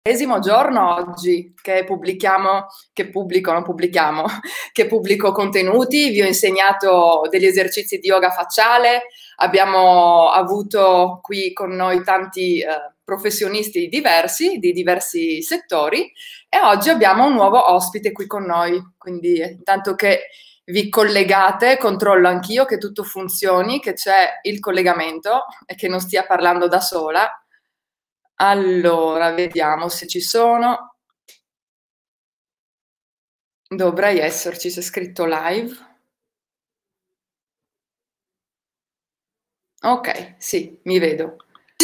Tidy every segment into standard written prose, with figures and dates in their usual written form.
Esimo giorno oggi che pubblico contenuti, vi ho insegnato degli esercizi di yoga facciale, abbiamo avuto qui con noi tanti professionisti diversi, di diversi settori, e oggi abbiamo un nuovo ospite qui con noi, quindi intanto che vi collegate, controllo anch'io che tutto funzioni, che c'è il collegamento e che non stia parlando da sola. Allora, vediamo se ci sono. Dovrei esserci, c'è scritto live. Ok, sì, mi vedo.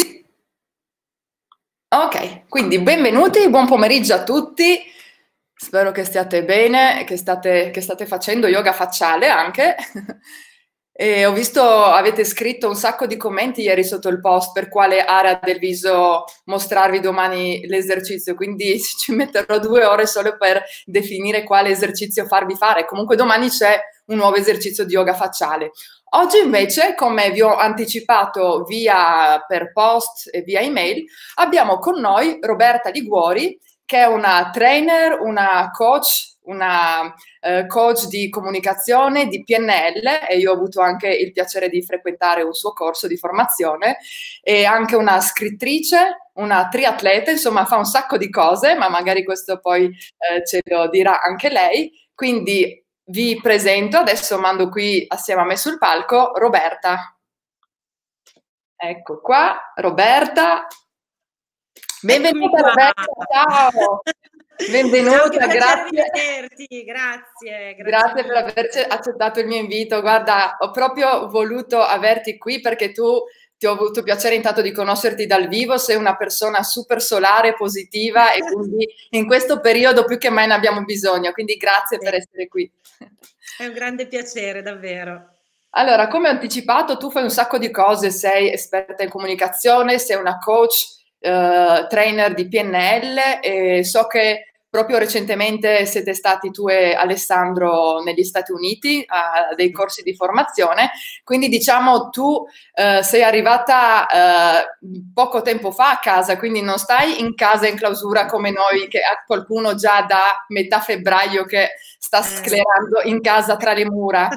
Ok, quindi benvenuti, buon pomeriggio a tutti. Spero che stiate bene, che state facendo yoga facciale anche. E ho visto, avete scritto un sacco di commenti ieri sotto il post per quale area del viso mostrarvi domani l'esercizio, quindi ci metterò 2 ore solo per definire quale esercizio farvi fare. Comunque domani c'è un nuovo esercizio di yoga facciale. Oggi invece, come vi ho anticipato via per post e via email, abbiamo con noi Roberta Liguori, che è una trainer, una coach di comunicazione, di PNL, e io ho avuto anche il piacere di frequentare un suo corso di formazione, e anche una scrittrice, una triatleta, insomma fa un sacco di cose, ma magari questo poi ce lo dirà anche lei. Quindi vi presento, adesso mando qui assieme a me sul palco Roberta. Ecco qua, Roberta. Benvenuta Roberta, ciao! Benvenuta, ciao, che grazie. di vederti, grazie. Grazie per aver accettato il mio invito. Guarda, ho proprio voluto averti qui perché ti ho avuto piacere intanto di conoscerti dal vivo, sei una persona super solare, positiva e quindi in questo periodo più che mai ne abbiamo bisogno, quindi grazie per essere qui. È un grande piacere, davvero. Allora, come ho anticipato, tu fai un sacco di cose, sei esperta in comunicazione, sei una coach, trainer di PNL e so che proprio recentemente siete stati tu e Alessandro negli Stati Uniti a dei corsi di formazione, quindi diciamo tu sei arrivata poco tempo fa a casa, quindi non stai in casa in clausura come noi, che ha qualcuno già da metà febbraio che sta sclerando in casa tra le mura.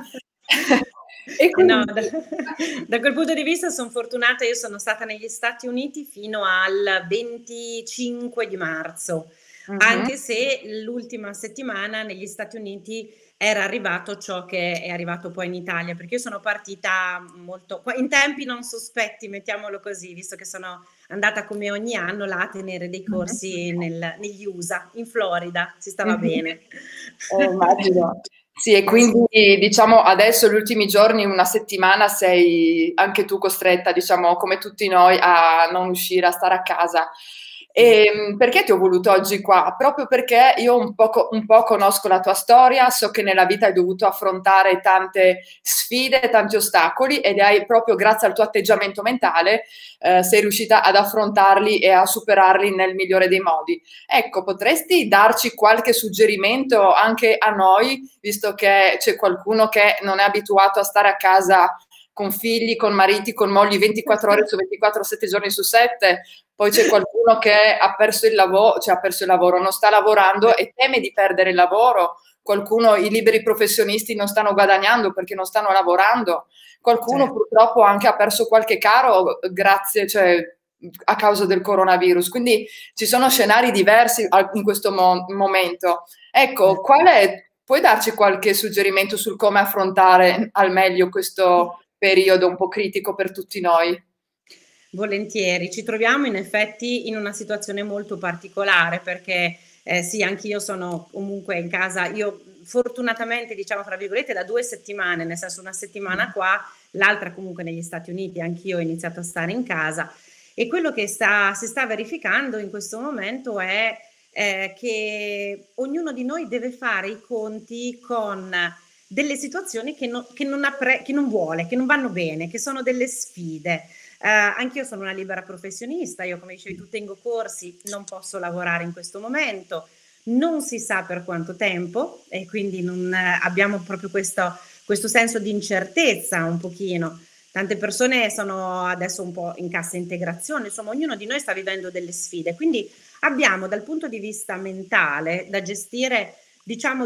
E quindi... No, da quel punto di vista sono fortunata, io sono stata negli Stati Uniti fino al 25 di marzo, anche se l'ultima settimana negli Stati Uniti era arrivato ciò che è arrivato poi in Italia, perché io sono partita molto, in tempi non sospetti, mettiamolo così, visto che sono andata come ogni anno là a tenere dei corsi negli USA, in Florida, si stava bene. Immagino. Sì, e quindi diciamo adesso gli ultimi giorni, una settimana, sei anche tu costretta, diciamo, come tutti noi, a non uscire, a stare a casa. E perché ti ho voluto oggi qua? Proprio perché io un po' conosco la tua storia, so che nella vita hai dovuto affrontare tante sfide, tanti ostacoli ed hai proprio grazie al tuo atteggiamento mentale sei riuscita ad affrontarli e a superarli nel migliore dei modi. Ecco, potresti darci qualche suggerimento anche a noi, visto che c'è qualcuno che non è abituato a stare a casa con figli, con mariti, con mogli 24 ore su 24, 7 giorni su 7, poi c'è qualcuno che ha perso il lavoro, non sta lavorando e teme di perdere il lavoro, qualcuno, i liberi professionisti non stanno guadagnando perché non stanno lavorando, qualcuno purtroppo anche ha perso qualche caro a causa del coronavirus, quindi ci sono scenari diversi in questo momento. Ecco, puoi darci qualche suggerimento sul come affrontare al meglio questo periodo un po' critico per tutti noi? Volentieri, ci troviamo in effetti in una situazione molto particolare perché sì, anch'io sono comunque in casa, io fortunatamente diciamo fra virgolette da 2 settimane, nel senso una settimana qua, l'altra comunque negli Stati Uniti, anch'io ho iniziato a stare in casa e quello che si sta verificando in questo momento è che ognuno di noi deve fare i conti con delle situazioni che non vuole, che non vanno bene, che sono delle sfide. Anch'io sono una libera professionista, io come dicevi tu tengo corsi, non posso lavorare in questo momento, non si sa per quanto tempo e quindi non abbiamo proprio questo senso di incertezza un pochino. Tante persone sono adesso un po' in cassa integrazione, insomma ognuno di noi sta vivendo delle sfide, quindi abbiamo dal punto di vista mentale da gestire, diciamo,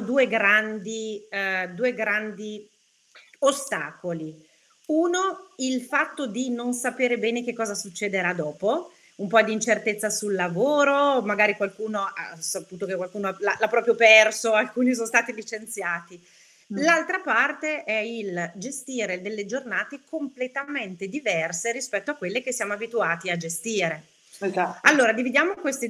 due grandi ostacoli. Uno, il fatto di non sapere bene che cosa succederà dopo, un po' di incertezza sul lavoro, magari qualcuno ha saputo che qualcuno l'ha proprio perso, alcuni sono stati licenziati. L'altra parte è il gestire delle giornate completamente diverse rispetto a quelle che siamo abituati a gestire. Esatto. Allora, dividiamo questi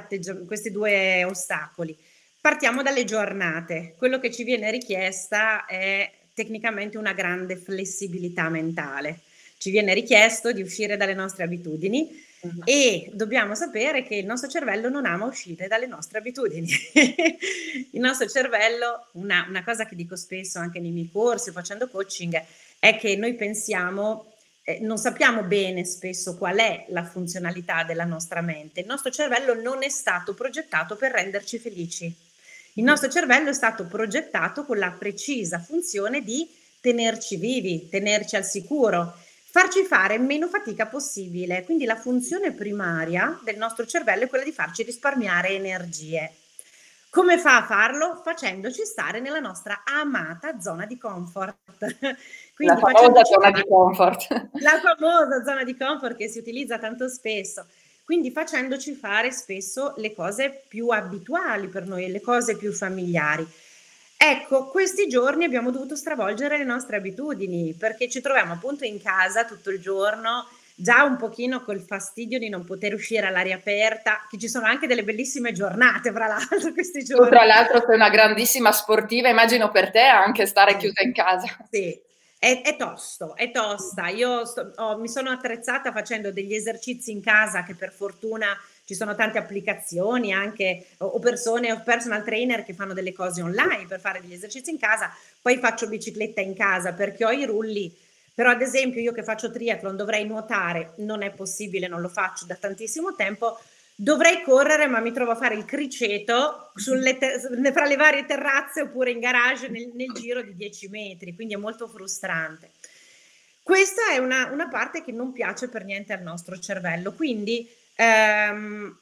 due ostacoli. Partiamo dalle giornate. Quello che ci viene richiesta è tecnicamente una grande flessibilità mentale. Ci viene richiesto di uscire dalle nostre abitudini e dobbiamo sapere che il nostro cervello non ama uscire dalle nostre abitudini. Il nostro cervello, una cosa che dico spesso anche nei miei corsi facendo coaching, è che noi pensiamo, non sappiamo bene spesso qual è la funzionalità della nostra mente. Il nostro cervello non è stato progettato per renderci felici. Il nostro cervello è stato progettato con la precisa funzione di tenerci vivi, tenerci al sicuro, farci fare meno fatica possibile. Quindi la funzione primaria del nostro cervello è quella di farci risparmiare energie. Come fa a farlo? Facendoci stare nella nostra amata zona di comfort. Quindi la famosa zona di comfort. La famosa zona di comfort che si utilizza tanto spesso. Quindi facendoci fare spesso le cose più abituali per noi, le cose più familiari. Ecco, questi giorni abbiamo dovuto stravolgere le nostre abitudini perché ci troviamo appunto in casa tutto il giorno, già un pochino col fastidio di non poter uscire all'aria aperta, che ci sono anche delle bellissime giornate, fra l'altro, questi giorni. Tu, tra l'altro, sei una grandissima sportiva, immagino per te anche stare chiusa in casa. Sì, è tosto, è tosta. Io mi sono attrezzata facendo degli esercizi in casa che per fortuna ci sono tante applicazioni anche o persone o personal trainer che fanno delle cose online per fare degli esercizi in casa. Poi faccio bicicletta in casa perché ho i rulli. Però ad esempio io che faccio triathlon dovrei nuotare, non è possibile, non lo faccio da tantissimo tempo. Dovrei correre, ma mi trovo a fare il criceto fra le varie terrazze oppure in garage nel giro di 10 metri, quindi è molto frustrante. Questa è una parte che non piace per niente al nostro cervello, quindi un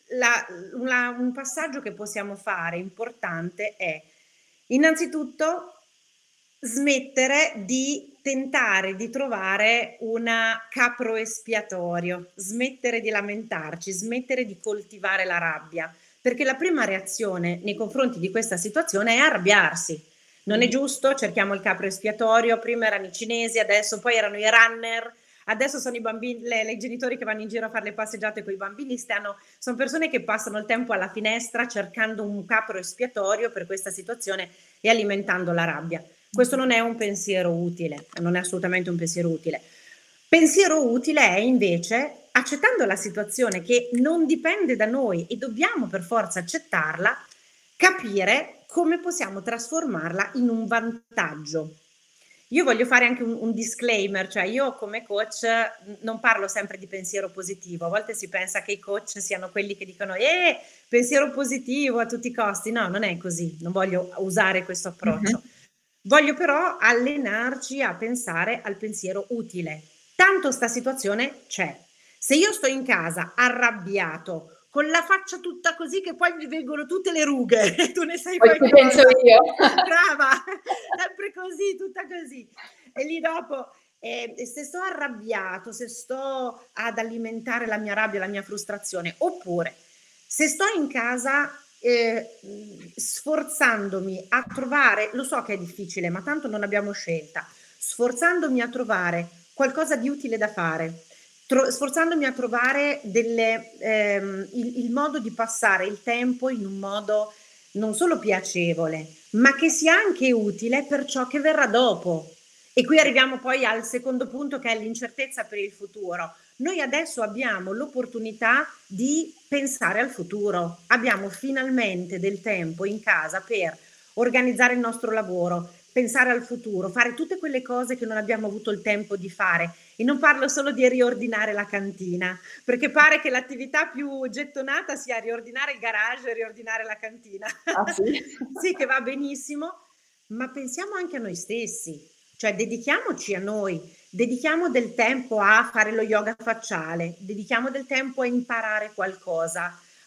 passaggio che possiamo fare importante è innanzitutto smettere di tentare di trovare una capro espiatorio, smettere di lamentarci, smettere di coltivare la rabbia, perché la prima reazione nei confronti di questa situazione è arrabbiarsi. Non è giusto, cerchiamo il capro espiatorio, prima erano i cinesi, adesso poi erano i runner, adesso sono i bambini, i genitori che vanno in giro a fare le passeggiate con i bambini, sono persone che passano il tempo alla finestra cercando un capro espiatorio per questa situazione e alimentando la rabbia. Questo non è un pensiero utile, non è assolutamente un pensiero utile. Pensiero utile è invece, accettando la situazione che non dipende da noi e dobbiamo per forza accettarla, capire come possiamo trasformarla in un vantaggio. Io voglio fare anche un disclaimer, cioè io come coach non parlo sempre di pensiero positivo, a volte si pensa che i coach siano quelli che dicono pensiero positivo a tutti i costi, no, non è così, non voglio usare questo approccio. Voglio però allenarci a pensare al pensiero utile. Tanto sta situazione c'è. Se io sto in casa arrabbiato, con la faccia tutta così che poi mi vengono tutte le rughe, tu ne sai poi qualcosa. Penso io. Brava, sempre così, tutta così. E lì dopo, se sto arrabbiato, se sto ad alimentare la mia rabbia, la mia frustrazione, oppure se sto in casa sforzandomi a trovare, lo so che è difficile, ma tanto non abbiamo scelta, sforzandomi a trovare qualcosa di utile da fare, sforzandomi a trovare il modo di passare il tempo in un modo non solo piacevole, ma che sia anche utile per ciò che verrà dopo. E qui arriviamo poi al secondo punto, che è l'incertezza per il futuro. Noi adesso abbiamo l'opportunità di pensare al futuro, abbiamo finalmente del tempo in casa per organizzare il nostro lavoro, pensare al futuro, fare tutte quelle cose che non abbiamo avuto il tempo di fare. E non parlo solo di riordinare la cantina, perché pare che l'attività più gettonata sia riordinare il garage e riordinare la cantina. Ah, sì? Sì, che va benissimo, ma pensiamo anche a noi stessi, cioè dedichiamoci a noi, dedichiamo del tempo a fare lo yoga facciale, dedichiamo del tempo a imparare qualcosa,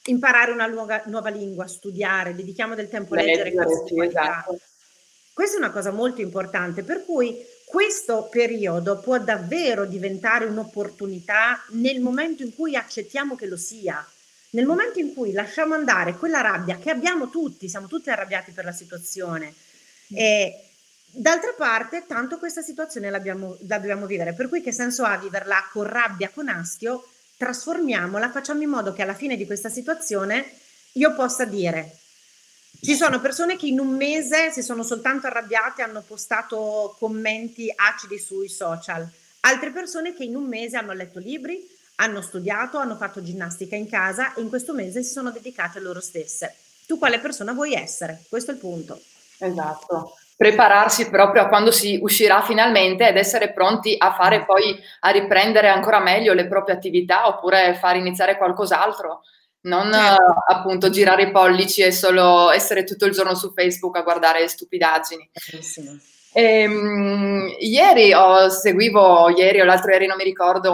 imparare una nuova lingua, studiare, dedichiamo del tempo a leggere cose di Sì, qualità. esatto. Questa è una cosa molto importante, per cui questo periodo può davvero diventare un'opportunità nel momento in cui accettiamo che lo sia, nel momento in cui lasciamo andare quella rabbia che abbiamo tutti, siamo tutti arrabbiati per la situazione. D'altra parte, tanto questa situazione la dobbiamo vivere, per cui che senso ha viverla con rabbia, con astio? Trasformiamola, facciamo in modo che alla fine di questa situazione io possa dire: ci sono persone che in un mese si sono soltanto arrabbiate, hanno postato commenti acidi sui social, altre persone che in un mese hanno letto libri, hanno studiato, hanno fatto ginnastica in casa e in questo mese si sono dedicate a loro stesse. Tu quale persona vuoi essere? Questo è il punto. Esatto. Prepararsi proprio a quando si uscirà finalmente ed essere pronti a fare poi, a riprendere ancora meglio le proprie attività oppure far iniziare qualcos'altro. Non appunto girare i pollici e solo essere tutto il giorno su Facebook a guardare stupidaggini. Ieri o l'altro ieri non mi ricordo,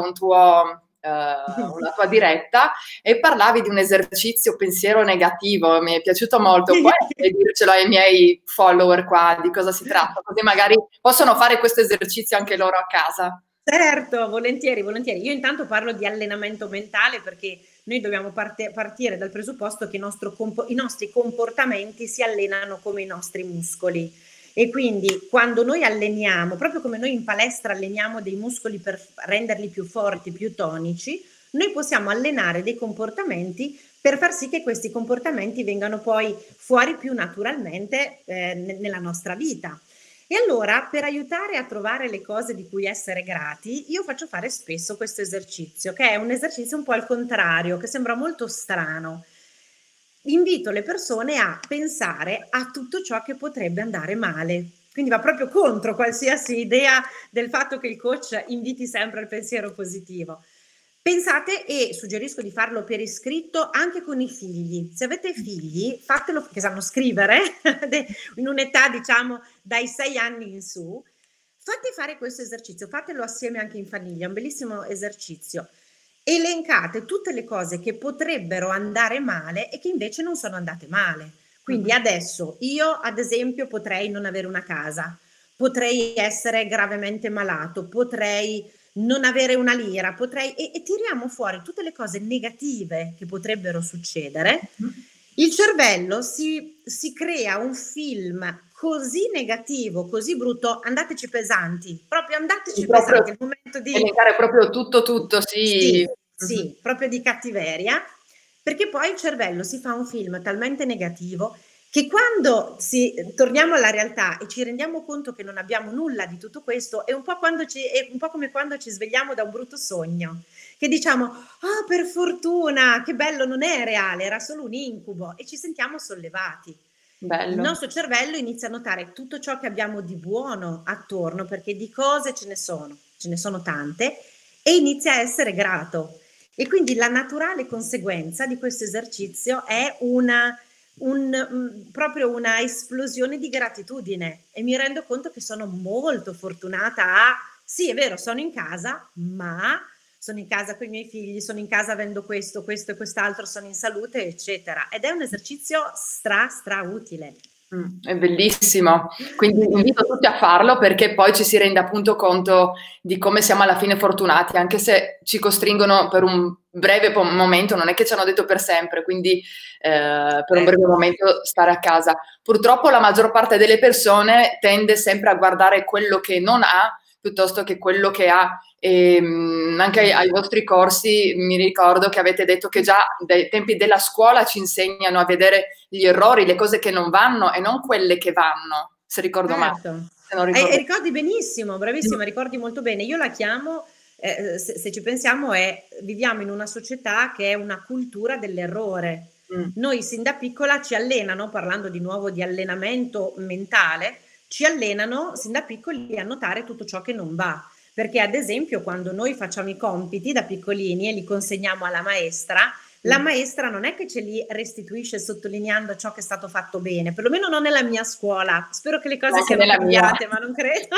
una tua diretta e parlavi di un esercizio pensiero negativo, mi è piaciuto molto. Puoi dircelo ai miei follower qua di cosa si tratta, così magari possono fare questo esercizio anche loro a casa. Certo, volentieri, volentieri. Io intanto parlo di allenamento mentale perché noi dobbiamo partire dal presupposto che i nostri comportamenti si allenano come i nostri muscoli e quindi quando noi alleniamo, proprio come noi in palestra alleniamo dei muscoli per renderli più forti, più tonici, noi possiamo allenare dei comportamenti per far sì che questi comportamenti vengano poi fuori più naturalmente nella nostra vita. E allora, per aiutare a trovare le cose di cui essere grati, io faccio fare spesso questo esercizio, che è un esercizio un po' al contrario, che sembra molto strano. Invito le persone a pensare a tutto ciò che potrebbe andare male. Quindi va proprio contro qualsiasi idea del fatto che il coach inviti sempre al pensiero positivo. Pensate, e suggerisco di farlo per iscritto anche con i figli. Se avete figli, fatelo, che sanno scrivere, in un'età diciamo dai 6 anni in su, fate fare questo esercizio, fatelo assieme anche in famiglia, è un bellissimo esercizio. Elencate tutte le cose che potrebbero andare male e che invece non sono andate male. Quindi adesso io ad esempio potrei non avere una casa, potrei essere gravemente malato, potrei non avere una lira, e tiriamo fuori tutte le cose negative che potrebbero succedere. Il cervello si crea un film così negativo, così brutto, andateci pesanti, proprio andateci pesanti, il momento di elencare proprio tutto, sì. Sì, proprio di cattiveria, perché poi il cervello si fa un film talmente negativo che quando torniamo alla realtà e ci rendiamo conto che non abbiamo nulla di tutto questo, è un po' come quando ci svegliamo da un brutto sogno, che diciamo: "Ah, per fortuna, che bello, non è reale, era solo un incubo", e ci sentiamo sollevati. Bello. Il nostro cervello inizia a notare tutto ciò che abbiamo di buono attorno, perché di cose ce ne sono tante, e inizia a essere grato. E quindi la naturale conseguenza di questo esercizio è proprio una esplosione di gratitudine, e mi rendo conto che sono molto fortunata sì, è vero, sono in casa, ma sono in casa con i miei figli, sono in casa avendo questo e quest'altro, sono in salute, eccetera. Ed è un esercizio stra utile. È bellissimo, quindi invito tutti a farlo perché poi ci si rende appunto conto di come siamo alla fine fortunati, anche se ci costringono per un breve momento, non è che ci hanno detto per sempre, quindi per un breve momento stare a casa. Purtroppo la maggior parte delle persone tende sempre a guardare quello che non ha piuttosto che quello che ha. E anche ai vostri corsi mi ricordo che avete detto che già dai tempi della scuola ci insegnano a vedere gli errori, le cose che non vanno e non quelle che vanno, se ricordo male. Se non ricordo. Ricordi benissimo, bravissima, ricordi molto bene. Io la chiamo, se ci pensiamo, viviamo in una società che è una cultura dell'errore. Noi sin da piccola ci allenano, parlando di nuovo di allenamento mentale, ci allenano sin da piccoli a notare tutto ciò che non va. Perché ad esempio quando noi facciamo i compiti da piccolini e li consegniamo alla maestra, la maestra non è che ce li restituisce sottolineando ciò che è stato fatto bene, perlomeno non nella mia scuola. Spero che le cose siano cambiate, ma non credo.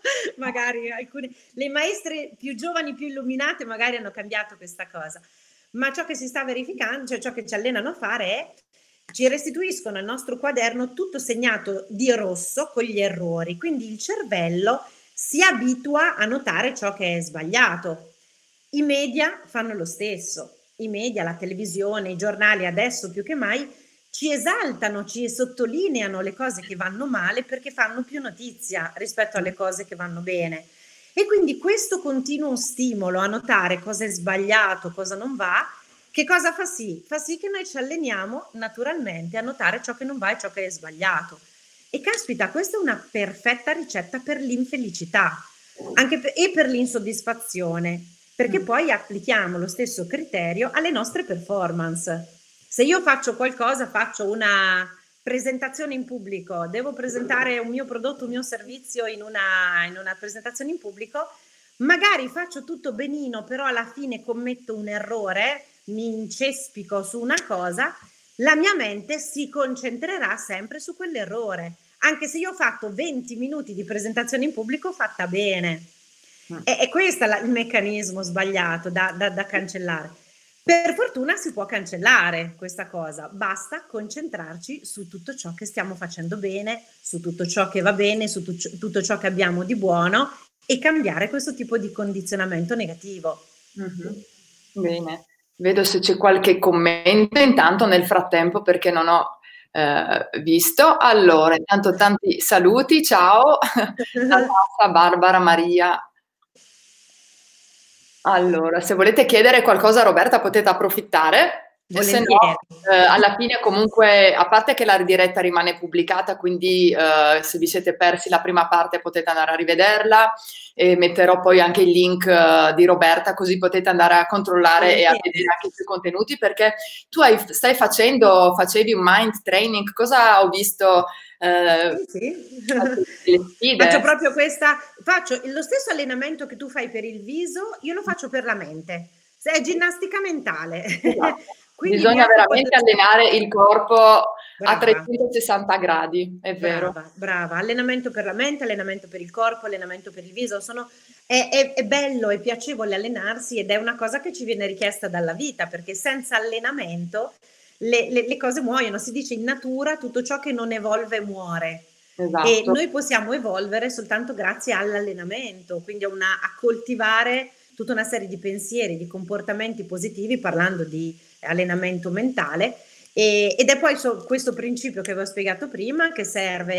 Magari le maestre più giovani, più illuminate, magari hanno cambiato questa cosa. ma ciò che si sta verificando, cioè ciò che ci allenano a fare è ci restituiscono il nostro quaderno tutto segnato di rosso con gli errori, quindi il cervello si abitua a notare ciò che è sbagliato. I media fanno lo stesso, i media, la televisione, i giornali adesso più che mai ci esaltano, ci sottolineano le cose che vanno male perché fanno più notizia rispetto alle cose che vanno bene. E quindi questo continuo stimolo a notare cosa è sbagliato, cosa non va, che cosa fa sì? Fa sì che noi ci alleniamo naturalmente a notare ciò che non va e ciò che è sbagliato. E caspita, questa è una perfetta ricetta per l'infelicità e per l'insoddisfazione, perché poi applichiamo lo stesso criterio alle nostre performance. Se io faccio qualcosa, faccio una presentazione in pubblico, devo presentare un mio prodotto, un mio servizio in una presentazione in pubblico, magari faccio tutto benino, però alla fine commetto un errore, mi incespico su una cosa, la mia mente si concentrerà sempre su quell'errore, anche se io ho fatto 20 minuti di presentazione in pubblico fatta bene. È questo il meccanismo sbagliato da cancellare. Per fortuna si può cancellare questa cosa, basta concentrarci su tutto ciò che stiamo facendo bene, su tutto ciò che va bene, su tutto ciò che abbiamo di buono e cambiare questo tipo di condizionamento negativo. Bene, vedo se c'è qualche commento intanto nel frattempo perché non ho visto. Allora, intanto tanti saluti, ciao, a Barbara, Maria. Allora, se volete chiedere qualcosa a Roberta potete approfittare. E se no, alla fine comunque, a parte che la diretta rimane pubblicata, quindi se vi siete persi la prima parte potete andare a rivederla e metterò poi anche il link di Roberta così potete andare a controllare e a vedere anche i suoi contenuti perché tu facevi un mind training, cosa ho visto? Sì. Faccio proprio faccio lo stesso allenamento che tu fai per il viso, io lo faccio per la mente, è ginnastica mentale. Esatto. Bisogna veramente allenare il corpo a 360 gradi, è vero. Brava, allenamento per la mente, allenamento per il corpo, allenamento per il viso, è bello, è piacevole allenarsi ed è una cosa che ci viene richiesta dalla vita perché senza allenamento le cose muoiono, si dice in natura tutto ciò che non evolve muore. Esatto. E noi possiamo evolvere soltanto grazie all'allenamento, quindi a coltivare tutta una serie di pensieri, di comportamenti positivi parlando di allenamento mentale ed è poi questo principio che avevo spiegato prima che serve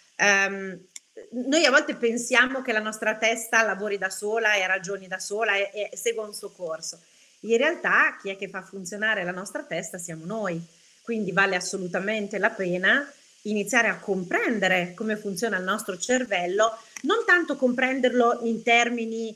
noi a volte pensiamo che la nostra testa lavori da sola e ragioni da sola e segua un suo corso. In realtà chi è che fa funzionare la nostra testa siamo noi, quindi vale assolutamente la pena iniziare a comprendere come funziona il nostro cervello, non tanto comprenderlo in termini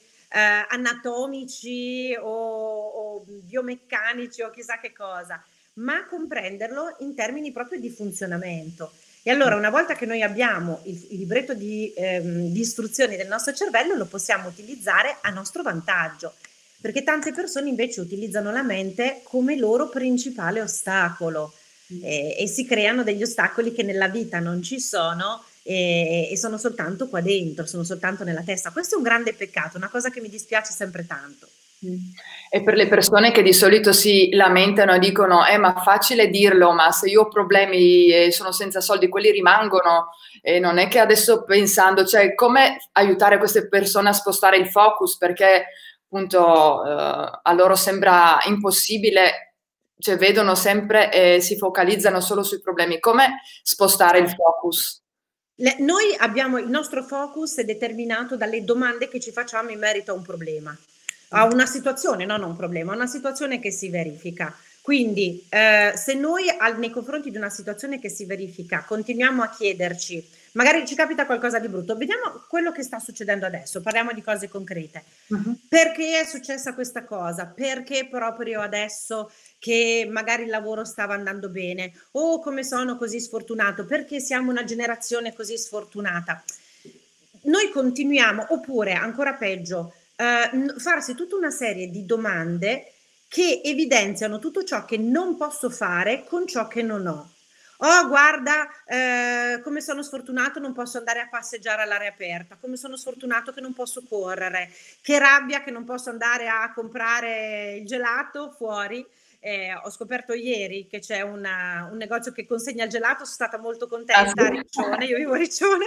anatomici o biomeccanici o chissà che cosa, ma comprenderlo in termini proprio di funzionamento. E allora una volta che noi abbiamo il libretto di istruzioni del nostro cervello lo possiamo utilizzare a nostro vantaggio, perché tante persone invece utilizzano la mente come loro principale ostacolo e si creano degli ostacoli che nella vita non ci sono e sono soltanto qua dentro, sono soltanto nella testa. Questo è un grande peccato, una cosa che mi dispiace sempre tanto. E per le persone che di solito si lamentano e dicono ma facile dirlo, ma se io ho problemi e sono senza soldi quelli rimangono e non è che adesso pensando, cioè come aiutare queste persone a spostare il focus perché appunto a loro sembra impossibile, cioè vedono sempre e si focalizzano solo sui problemi, come spostare il focus? Noi abbiamo il nostro focus è determinato dalle domande che ci facciamo in merito a un problema, a una situazione, non a un problema, a una situazione che si verifica. Quindi se noi nei confronti di una situazione che si verifica continuiamo a chiederci, magari ci capita qualcosa di brutto, vediamo quello che sta succedendo adesso, parliamo di cose concrete. Perché è successa questa cosa? Perché proprio adesso che magari il lavoro stava andando bene? O come sono così sfortunato? Perché siamo una generazione così sfortunata? Noi continuiamo, oppure ancora peggio, farsi tutta una serie di domande che evidenziano tutto ciò che non posso fare con ciò che non ho. Oh, guarda, come sono sfortunato, non posso andare a passeggiare all'aria aperta, come sono sfortunato che non posso correre, che rabbia che non posso andare a comprare il gelato fuori. Ho scoperto ieri che c'è un negozio che consegna il gelato, sono stata molto Ah, contenta sì? a Riccione, io vivo a Riccione.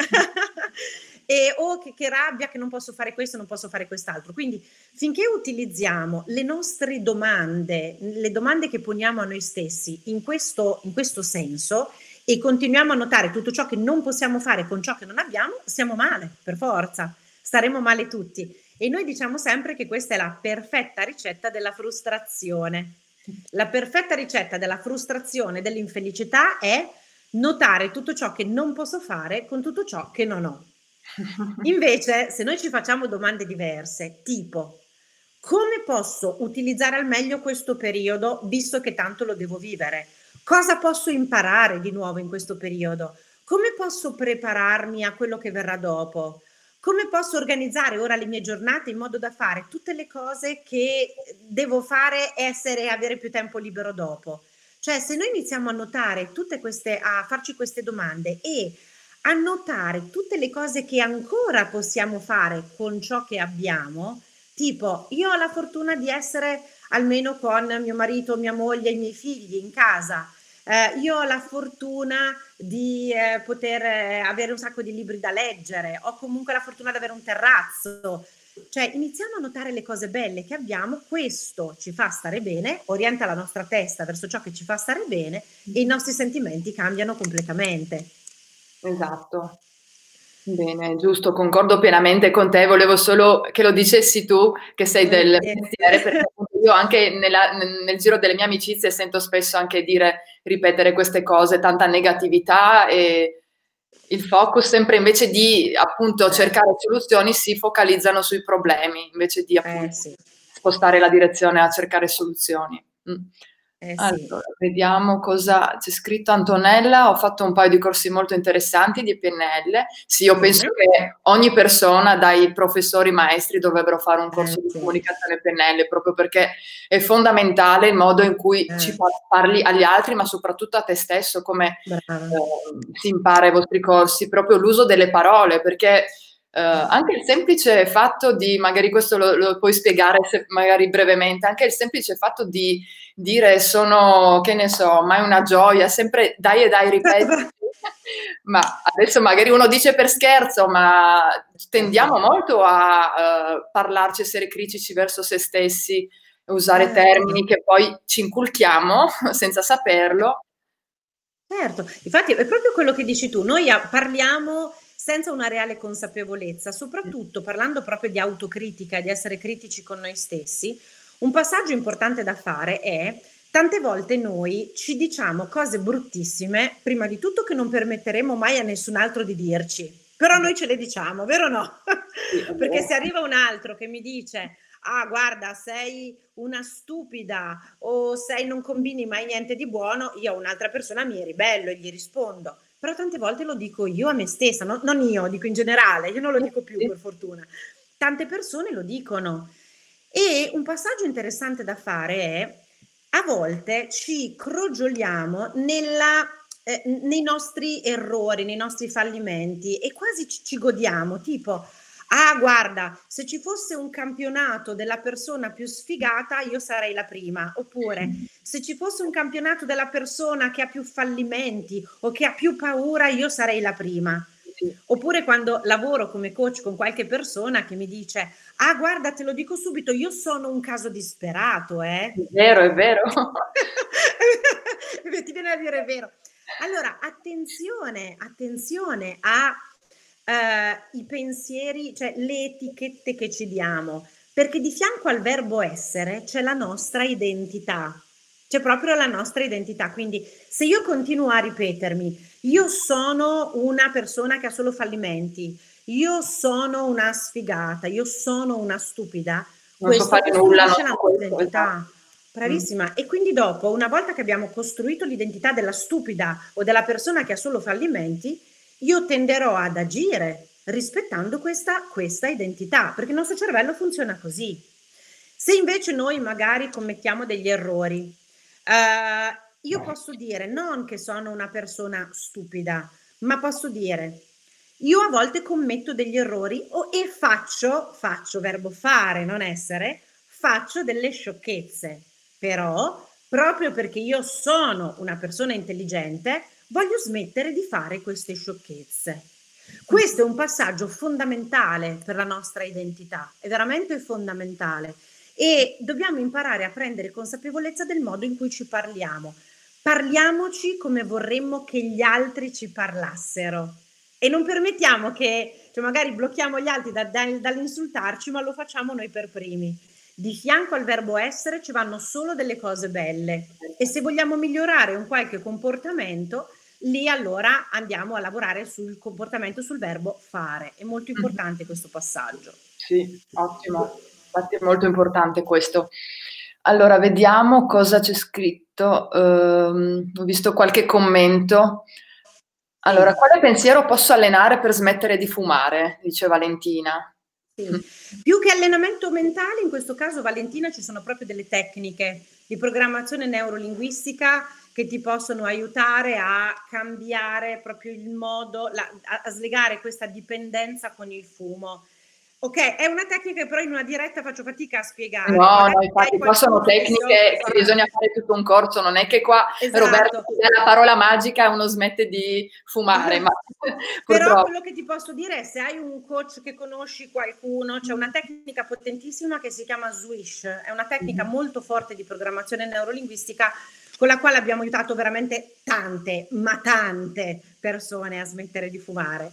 E oh, che rabbia che non posso fare questo, non posso fare quest'altro. Quindi finché utilizziamo le nostre domande, le domande che poniamo a noi stessi in questo senso, e continuiamo a notare tutto ciò che non possiamo fare con ciò che non abbiamo, stiamo male, per forza, staremo male tutti. E noi diciamo sempre che questa è la perfetta ricetta della frustrazione. La perfetta ricetta della frustrazione, dell'infelicità è notare tutto ciò che non posso fare con tutto ciò che non ho. Invece, se noi ci facciamo domande diverse, tipo: come posso utilizzare al meglio questo periodo, visto che tanto lo devo vivere? Cosa posso imparare di nuovo in questo periodo? Come posso prepararmi a quello che verrà dopo? Come posso organizzare ora le mie giornate in modo da fare tutte le cose che devo fare, essere e avere più tempo libero dopo? Cioè, se noi iniziamo a notare tutte queste, a farci queste domande e a notare tutte le cose che ancora possiamo fare con ciò che abbiamo, tipo io ho la fortuna di essere almeno con mio marito, mia moglie e i miei figli in casa. Io ho la fortuna di poter avere un sacco di libri da leggere, ho comunque la fortuna di avere un terrazzo. Cioè, iniziamo a notare le cose belle che abbiamo, questo ci fa stare bene, orienta la nostra testa verso ciò che ci fa stare bene e i nostri sentimenti cambiano completamente. Esatto. Bene, giusto, concordo pienamente con te, volevo solo che lo dicessi tu che sei del Volentieri. mestiere, perché appunto io anche nel giro delle mie amicizie sento spesso anche dire, ripetere queste cose, tanta negatività e il focus sempre invece di appunto cercare soluzioni si focalizzano sui problemi invece di appunto Sì, spostare la direzione a cercare soluzioni. sì. Allora, vediamo cosa c'è scritto Antonella. Ho fatto un paio di corsi molto interessanti di PNL. Sì, io penso Bene. che ogni persona, dai professori maestri, dovrebbero fare un corso di Sì. comunicazione PNL proprio perché è fondamentale il modo in cui parli agli altri, ma soprattutto a te stesso, come Brava. si impara ai vostri corsi, proprio l'uso delle parole, perché anche il semplice fatto di, magari questo lo puoi spiegare magari brevemente, anche il semplice fatto di dire sono, che ne so, mai una gioia, sempre dai e dai, ripeti. Ma adesso magari uno dice per scherzo, ma tendiamo molto a parlarci, essere critici verso se stessi, usare Certo. termini che poi ci inculchiamo senza saperlo. Certo, infatti è proprio quello che dici tu, noi parliamo senza una reale consapevolezza, soprattutto parlando proprio di autocritica, di essere critici con noi stessi. Un passaggio importante da fare è, tante volte noi ci diciamo cose bruttissime, prima di tutto che non permetteremo mai a nessun altro di dirci, però noi ce le diciamo, vero o no? Sì, è Perché vero. se arriva un altro che mi dice: ah, guarda, sei una stupida o sei non combini mai niente di buono, io a un'altra persona mi ribello e gli rispondo. Però tante volte lo dico io a me stessa, non io, dico in generale, io non lo dico più Sì. per fortuna. Tante persone lo dicono. E un passaggio interessante da fare è, a volte ci crogioliamo nei nostri errori, nei nostri fallimenti e quasi ci godiamo, tipo, ah, guarda, se ci fosse un campionato della persona più sfigata, io sarei la prima. Oppure, se ci fosse un campionato della persona che ha più fallimenti o che ha più paura, io sarei la prima. Sì. Oppure quando lavoro come coach con qualche persona che mi dice: ah, guarda, te lo dico subito, io sono un caso disperato, È vero, è vero. Ti viene a dire è vero. Allora, attenzione a i pensieri, cioè le etichette che ci diamo, perché di fianco al verbo essere c'è la nostra identità, c'è proprio la nostra identità. Quindi se io continuo a ripetermi, io sono una persona che ha solo fallimenti, io sono una sfigata, io sono una stupida, Non so questo fare nulla, non costruisce la so nostra questo, esatto. identità. Bravissima. E quindi dopo, una volta che abbiamo costruito l'identità della stupida o della persona che ha solo fallimenti, io tenderò ad agire rispettando questa identità, perché il nostro cervello funziona così. Se invece noi magari commettiamo degli errori, io posso dire non che sono una persona stupida, ma posso dire io a volte commetto degli errori e faccio, verbo fare, non essere, faccio delle sciocchezze, però proprio perché io sono una persona intelligente, voglio smettere di fare queste sciocchezze. Questo è un passaggio fondamentale per la nostra identità, è veramente fondamentale e dobbiamo imparare a prendere consapevolezza del modo in cui ci parliamo. Parliamoci come vorremmo che gli altri ci parlassero e non permettiamo che, cioè magari blocchiamo gli altri dall'insultarci, ma lo facciamo noi per primi. Di fianco al verbo essere ci vanno solo delle cose belle e se vogliamo migliorare un qualche comportamento, lì allora andiamo a lavorare sul comportamento, sul verbo fare. È molto importante questo passaggio. Sì, ottimo. Infatti è molto importante questo. Allora, vediamo cosa c'è scritto. Ho visto qualche commento. Allora, quale pensiero posso allenare per smettere di fumare? Dice Valentina. Sì. Più che allenamento mentale, in questo caso, Valentina, ci sono proprio delle tecniche di programmazione neurolinguistica che ti possono aiutare a cambiare proprio il modo, a slegare questa dipendenza con il fumo. Ok, è una tecnica che però in una diretta faccio fatica a spiegare. No, infatti qua sono tecniche che bisogna fare tutto un corso, non è che qua Roberto ti dà la parola magica e uno smette di fumare. Ma però quello che ti posso dire è se hai un coach che conosci qualcuno, c'è una tecnica potentissima che si chiama Swish, è una tecnica molto forte di programmazione neurolinguistica con la quale abbiamo aiutato veramente tante persone a smettere di fumare.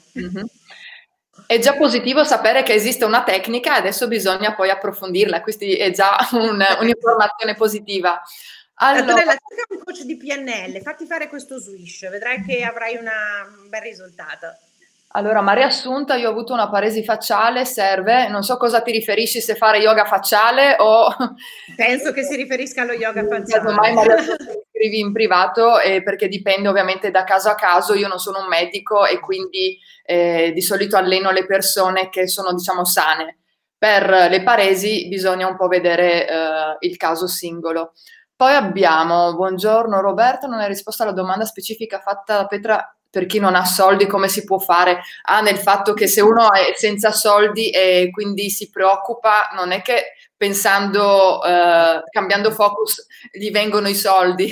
È già positivo sapere che esiste una tecnica e adesso bisogna poi approfondirla, quindi è già un'informazione positiva. Allora, cerca un coach di PNL, fatti fare questo Swish, vedrai che avrai un bel risultato. Allora, ma riassunta, io ho avuto una paresi facciale, serve, non so cosa ti riferisci, se fare yoga facciale o... Penso che si riferisca allo yoga facciale. Mai Maria, scrivi in privato perché dipende ovviamente da caso a caso, io non sono un medico e quindi di solito alleno le persone che sono diciamo sane. Per le paresi bisogna un po' vedere il caso singolo. Poi abbiamo, buongiorno Roberto, non hai risposto alla domanda specifica fatta da Petra per chi non ha soldi, come si può fare? Nel fatto che se uno è senza soldi e quindi si preoccupa, non è che pensando, cambiando focus, gli vengono i soldi.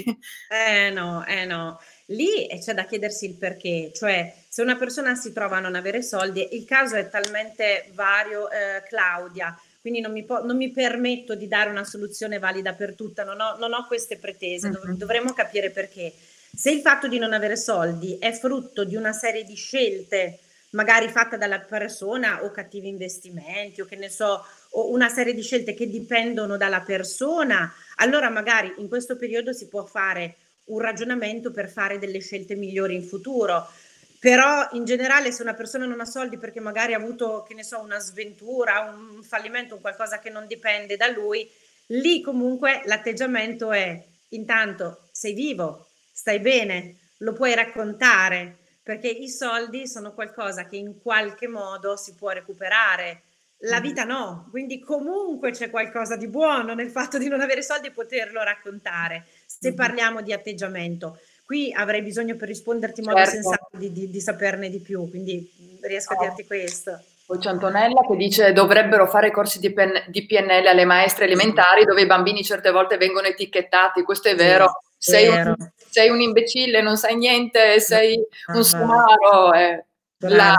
No. Lì c'è da chiedersi il perché, cioè se una persona si trova a non avere soldi, il caso è talmente vario, Claudia, quindi non mi permetto di dare una soluzione valida per tutta, non ho queste pretese, dovremmo capire perché. Se il fatto di non avere soldi è frutto di una serie di scelte, magari fatte dalla persona o cattivi investimenti o che ne so, o una serie di scelte che dipendono dalla persona, allora magari in questo periodo si può fare un ragionamento per fare delle scelte migliori in futuro. Però in generale se una persona non ha soldi perché magari ha avuto, che ne so, una sventura, un fallimento, un qualcosa che non dipende da lui, lì comunque l'atteggiamento è intanto sei vivo, stai bene, lo puoi raccontare, perché i soldi sono qualcosa che in qualche modo si può recuperare. La vita no, quindi comunque c'è qualcosa di buono nel fatto di non avere soldi e poterlo raccontare, se parliamo di atteggiamento. Qui avrei bisogno per risponderti in modo sensato di saperne di più, quindi riesco a dirti questo. Poi c'è Antonella che dice dovrebbero fare corsi di PNL alle maestre elementari dove i bambini certe volte vengono etichettati, questo è vero, sei un imbecille, non sai niente, sei un somaro, la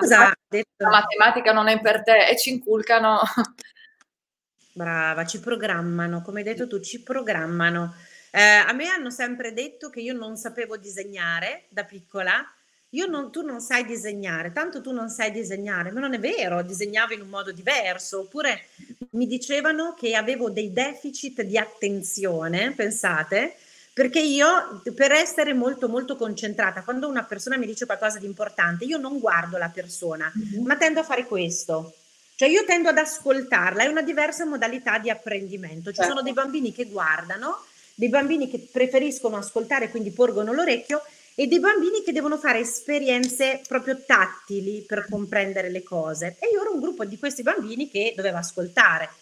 matematica non è per te e ci inculcano. Brava, ci programmano, come hai detto tu, ci programmano. A me hanno sempre detto che io non sapevo disegnare da piccola. Tu non sai disegnare, tanto tu non sai disegnare, ma non è vero, disegnavo in un modo diverso, oppure mi dicevano che avevo dei deficit di attenzione, pensate, perché io per essere molto molto concentrata, quando una persona mi dice qualcosa di importante, io non guardo la persona, ma tendo a fare questo. Cioè io tendo ad ascoltarla, è una diversa modalità di apprendimento. Ci sono dei bambini che guardano, dei bambini che preferiscono ascoltare, quindi porgono l'orecchio, e dei bambini che devono fare esperienze proprio tattili per comprendere le cose. E io ero un gruppo di questi bambini che doveva ascoltare.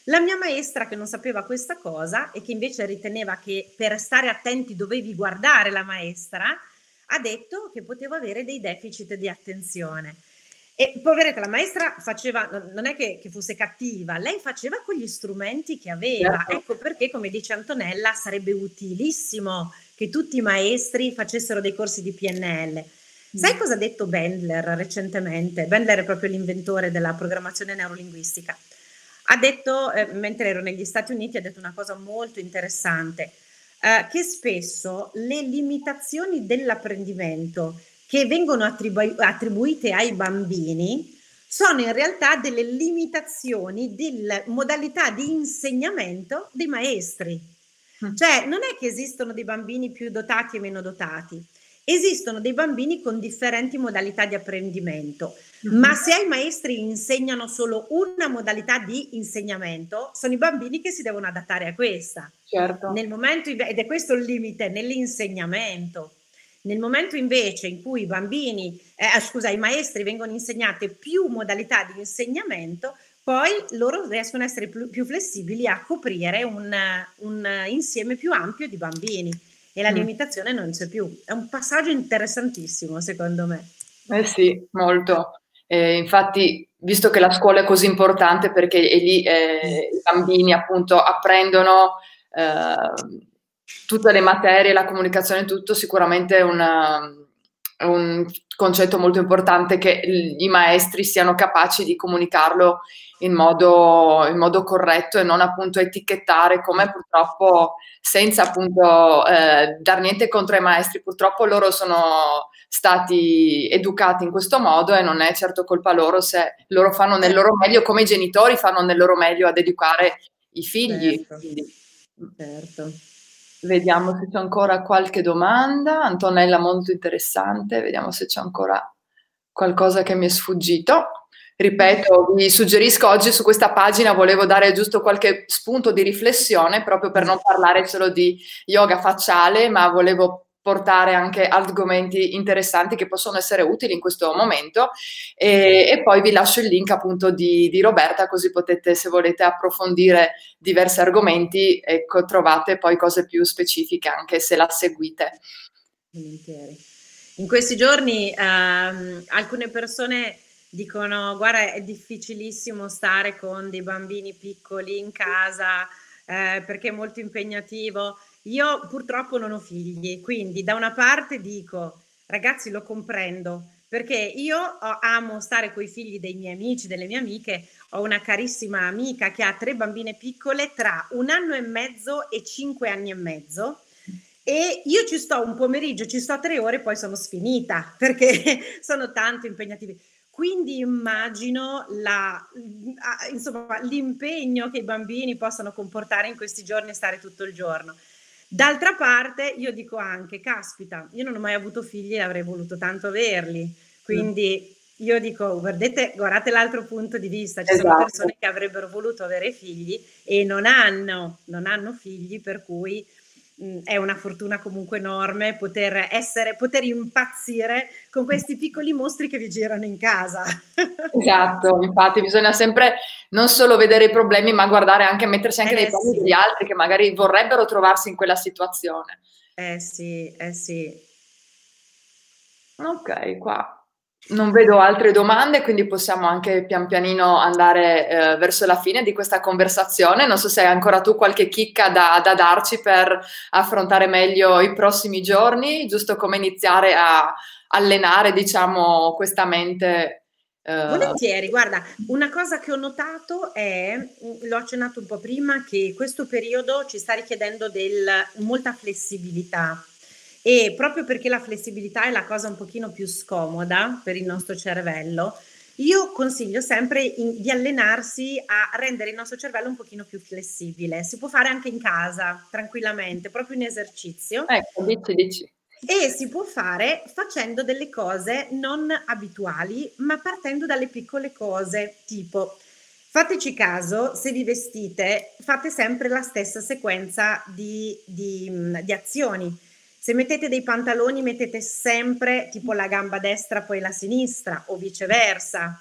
La mia maestra, che non sapeva questa cosa e che invece riteneva che per stare attenti dovevi guardare la maestra, ha detto che potevo avere dei deficit di attenzione. E poveretta, la maestra faceva, non è che fosse cattiva, lei faceva con gli strumenti che aveva. Certo. Ecco perché, come dice Antonella, sarebbe utilissimo che tutti i maestri facessero dei corsi di PNL. Sai cosa ha detto Bandler recentemente? Bandler è proprio l'inventore della programmazione neurolinguistica. Ha detto, mentre ero negli Stati Uniti, ha detto una cosa molto interessante, che spesso le limitazioni dell'apprendimento che vengono attribuite ai bambini sono in realtà delle limitazioni delle modalità di insegnamento dei maestri. Cioè, non è che esistono dei bambini più dotati e meno dotati, esistono dei bambini con differenti modalità di apprendimento, ma se ai maestri insegnano solo una modalità di insegnamento, sono i bambini che si devono adattare a questa. Certo. Nel momento, ed è questo il limite nell'insegnamento. Nel momento invece in cui i maestri vengono insegnate più modalità di insegnamento, poi loro riescono a essere più flessibili a coprire un insieme più ampio di bambini e la limitazione non c'è più. È un passaggio interessantissimo, secondo me. Eh sì, molto. Infatti, visto che la scuola è così importante perché è lì i bambini appunto apprendono tutte le materie, la comunicazione, tutto, sicuramente è un concetto molto importante che i maestri siano capaci di comunicarlo in modo corretto e non appunto etichettare, come purtroppo, senza appunto dar niente contro i maestri, purtroppo loro sono stati educati in questo modo e non è certo colpa loro se loro fanno nel loro meglio, come i genitori fanno nel loro meglio ad educare i figli. Certo, Quindi, certo. vediamo se c'è ancora qualche domanda. Antonella, molto interessante. Vediamo se c'è ancora qualcosa che mi è sfuggito. Ripeto, vi suggerisco oggi su questa pagina, volevo dare giusto qualche spunto di riflessione, proprio per non parlare solo di yoga facciale, ma volevo portare anche argomenti interessanti che possono essere utili in questo momento. E poi vi lascio il link appunto di Roberta, così potete, se volete approfondire diversi argomenti, ecco, trovate poi cose più specifiche anche se la seguite. Volentieri. In questi giorni alcune persone dicono: guarda, è difficilissimo stare con dei bambini piccoli in casa perché è molto impegnativo. Io purtroppo non ho figli, quindi da una parte dico: ragazzi, lo comprendo, perché io amo stare con i figli dei miei amici, delle mie amiche. Ho una carissima amica che ha 3 bambine piccole tra 1 anno e mezzo e 5 anni e mezzo. E io ci sto un pomeriggio, ci sto 3 ore, poi sono sfinita perché sono tanto impegnativi. Quindi immagino insomma, l'impegno che i bambini possano comportare in questi giorni e stare tutto il giorno. D'altra parte io dico anche, caspita, io non ho mai avuto figli e avrei voluto tanto averli. Quindi io dico, guardate l'altro punto di vista, ci sono persone che avrebbero voluto avere figli e non hanno figli, per cui è una fortuna comunque enorme poter impazzire con questi piccoli mostri che vi girano in casa. Esatto, infatti bisogna sempre non solo vedere i problemi, ma guardare anche, mettersi anche nei panni degli altri che magari vorrebbero trovarsi in quella situazione. Sì. Ok, qua non vedo altre domande, quindi possiamo anche pian pianino andare verso la fine di questa conversazione. Non so se hai ancora tu qualche chicca da darci per affrontare meglio i prossimi giorni, giusto come iniziare a allenare, diciamo, questa mente. Volentieri, guarda, una cosa che ho notato è, l'ho accennato un po' prima, che questo periodo ci sta richiedendo molta flessibilità. E proprio perché la flessibilità è la cosa un pochino più scomoda per il nostro cervello, io consiglio sempre di allenarsi a rendere il nostro cervello un pochino più flessibile. Si può fare anche in casa, tranquillamente, proprio in esercizio. Ecco, dici. E si può fare facendo delle cose non abituali, ma partendo dalle piccole cose, tipo, fateci caso, se vi vestite, fate sempre la stessa sequenza di azioni. Se mettete dei pantaloni, mettete sempre tipo la gamba destra, poi la sinistra, o viceversa.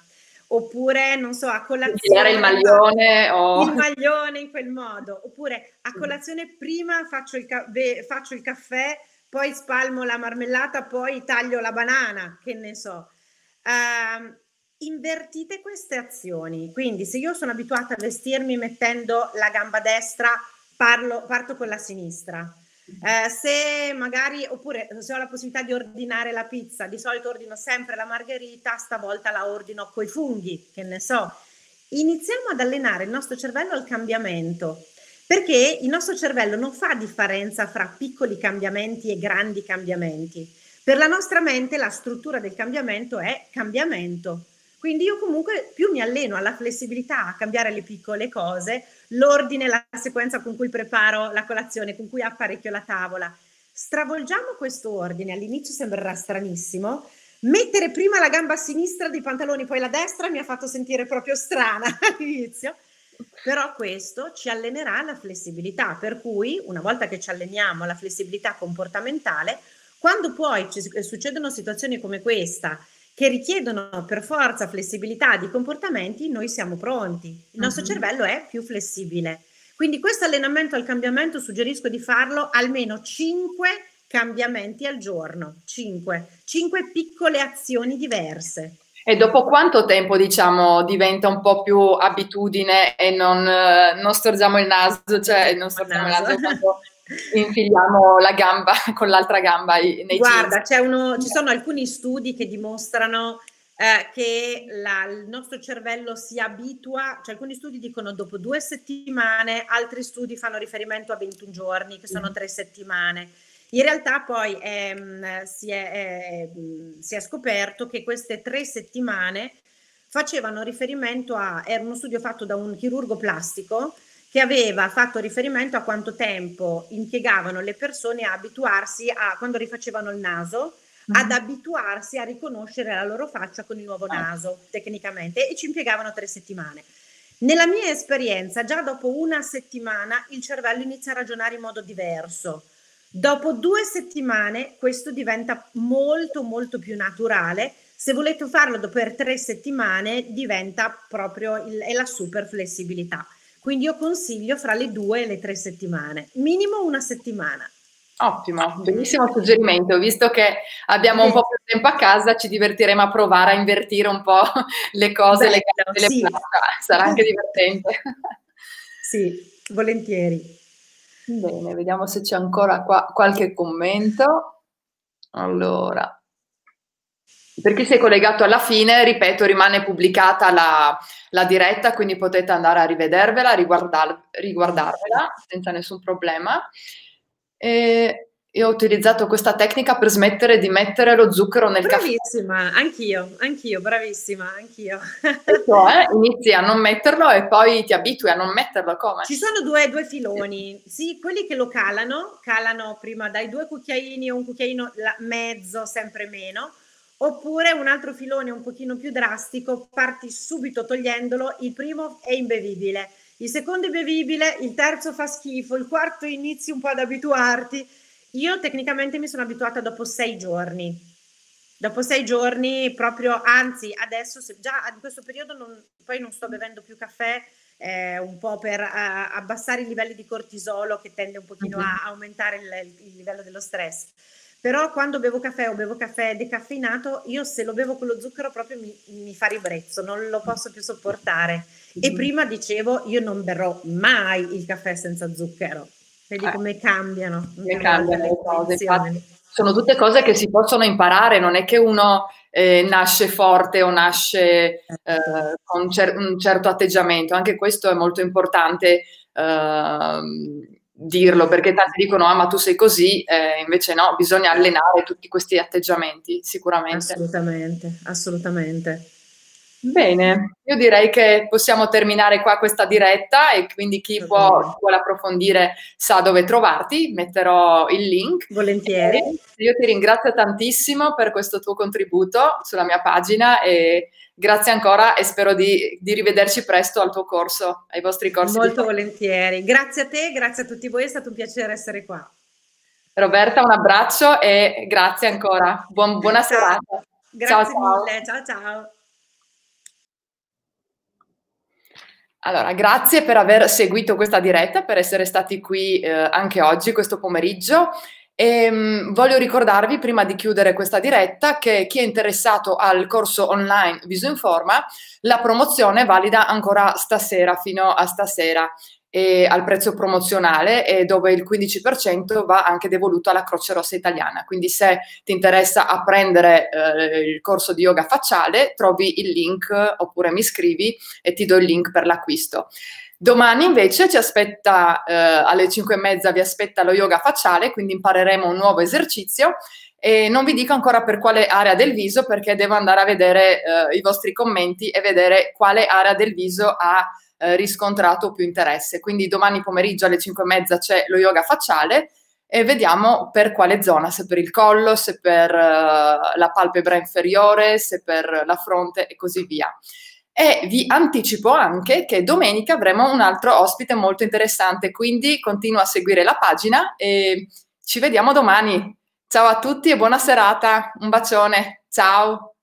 oppure, non so, a Tirare il colazione maglione il o... maglione in quel modo, oppure a colazione prima faccio il caffè, poi spalmo la marmellata, poi taglio la banana, che ne so. Ehm, Invertite queste azioni, quindi se io sono abituata a vestirmi mettendo la gamba destra, parto con la sinistra. Se magari, oppure se ho la possibilità di ordinare la pizza, di solito ordino sempre la margherita, stavolta la ordino coi funghi, che ne so. Iniziamo ad allenare il nostro cervello al cambiamento, perché il nostro cervello non fa differenza fra piccoli cambiamenti e grandi cambiamenti. Per la nostra mente la struttura del cambiamento è cambiamento. Quindi io comunque più mi alleno alla flessibilità, a cambiare le piccole cose, l'ordine, la sequenza con cui preparo la colazione, con cui apparecchio la tavola. Stravolgiamo questo ordine, all'inizio sembrerà stranissimo, mettere prima la gamba sinistra dei pantaloni, poi la destra mi ha fatto sentire proprio strana all'inizio, però questo ci allenerà alla flessibilità, per cui una volta che ci alleniamo alla flessibilità comportamentale, quando poi succedono situazioni come questa, che richiedono per forza flessibilità di comportamenti, noi siamo pronti. Il nostro cervello è più flessibile. Quindi questo allenamento al cambiamento suggerisco di farlo almeno 5 cambiamenti al giorno, 5 piccole azioni diverse. E dopo quanto tempo, diciamo, diventa un po' più abitudine e non storziamo il naso, cioè non storziamo il naso quando infiliamo la gamba con l'altra gamba nei Guarda, jeans? ci sono alcuni studi che dimostrano che il nostro cervello si abitua, cioè alcuni studi dicono dopo 2 settimane, altri studi fanno riferimento a 21 giorni, che sono 3 settimane. In realtà poi si è scoperto che queste 3 settimane facevano riferimento era uno studio fatto da un chirurgo plastico che aveva fatto riferimento a quanto tempo impiegavano le persone a abituarsi quando rifacevano il naso, ad abituarsi a riconoscere la loro faccia con il nuovo naso, tecnicamente, e ci impiegavano 3 settimane. Nella mia esperienza, già dopo 1 settimana il cervello inizia a ragionare in modo diverso. Dopo 2 settimane questo diventa molto molto più naturale. Se volete farlo per 3 settimane diventa proprio è la super flessibilità. Quindi io consiglio fra le 2 e le 3 settimane, minimo 1 settimana. Ottimo, bellissimo suggerimento. Visto che abbiamo un po' più tempo a casa, ci divertiremo a provare a invertire un po' le cose legate alle sì. braccia. Sarà anche divertente. Sì, volentieri. Bene, vediamo se c'è ancora qua qualche commento. Allora, per chi si è collegato alla fine, ripeto, rimane pubblicata la diretta, quindi potete andare a rivedervela, riguardarvela senza nessun problema. E io ho utilizzato questa tecnica per smettere di mettere lo zucchero nel caffè. Bravissima, anch'io, bravissima, anch'io. E cioè inizi a non metterlo e poi ti abitui a non metterlo, come? Ci sono due filoni, sì, quelli che lo calano prima dai 2 cucchiaini o un cucchiaino mezzo, sempre meno, oppure un altro filone un pochino più drastico, parti subito togliendolo, il primo è imbevibile, il secondo è bevibile, il terzo fa schifo, il quarto inizi un po' ad abituarti. Io tecnicamente mi sono abituata dopo 6 giorni. Dopo 6 giorni proprio, anzi adesso già in questo periodo poi non sto bevendo più caffè, un po' per abbassare i livelli di cortisolo che tende un pochino a aumentare il livello dello stress. Però quando bevo caffè o bevo caffè decaffeinato, io se lo bevo con lo zucchero proprio mi fa ribrezzo, non lo posso più sopportare. E prima dicevo, io non berrò mai il caffè senza zucchero. Vedi come cambiano. Come cambiano le cose, infatti. Sono tutte cose che si possono imparare, non è che uno nasce forte o nasce con un certo atteggiamento, anche questo è molto importante dirlo, perché tanti dicono ah ma tu sei così, invece no, bisogna allenare tutti questi atteggiamenti, sicuramente. Assolutamente, assolutamente. Bene, io direi che possiamo terminare qua questa diretta e quindi chi vuole approfondire sa dove trovarti, metterò il link. Volentieri. Io ti ringrazio tantissimo per questo tuo contributo sulla mia pagina e grazie ancora e spero di rivederci presto al tuo corso, ai vostri corsi. Molto volentieri. Grazie a te, grazie a tutti voi, è stato un piacere essere qua. Roberta, un abbraccio e grazie ancora. Buona serata. Grazie mille, ciao ciao. Allora, grazie per aver seguito questa diretta, per essere stati qui anche oggi, questo pomeriggio. Voglio ricordarvi, prima di chiudere questa diretta, che chi è interessato al corso online Viso Informa, la promozione è valida ancora stasera, fino a stasera, al prezzo promozionale, e dove il 15% va anche devoluto alla Croce Rossa Italiana. Quindi se ti interessa apprendere il corso di yoga facciale, trovi il link, oppure mi scrivi e ti do il link per l'acquisto. Domani invece ci aspetta, alle 5:30 vi aspetta lo yoga facciale, quindi impareremo un nuovo esercizio, e non vi dico ancora per quale area del viso, perché devo andare a vedere i vostri commenti e vedere quale area del viso ha riscontrato più interesse. Quindi domani pomeriggio alle 5:30 c'è lo yoga facciale e vediamo per quale zona, se per il collo, se per la palpebra inferiore, se per la fronte e così via. E vi anticipo anche che domenica avremo un altro ospite molto interessante, quindi continua a seguire la pagina e ci vediamo domani. Ciao a tutti e buona serata, un bacione, ciao!